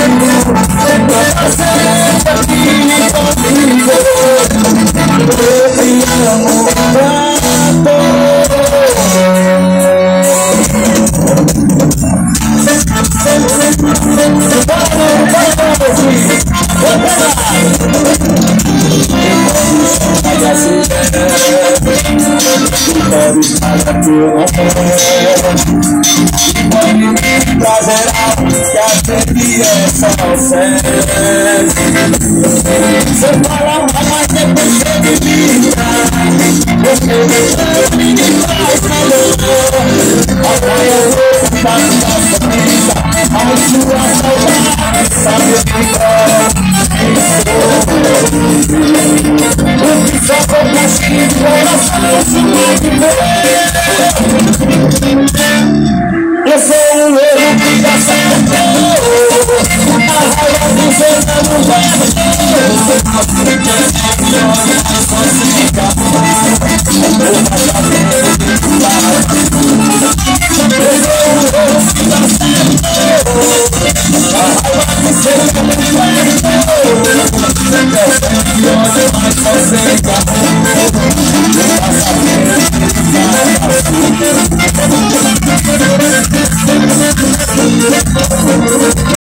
Você fala mas depois você me liga. Você me faz calor. Agora eu vou pra sua família. A sua saudade sabe o que é. O que só for castigo, coração se vai morrer. Eu sou um erro que dá certo. A raiva do seu não vai. Você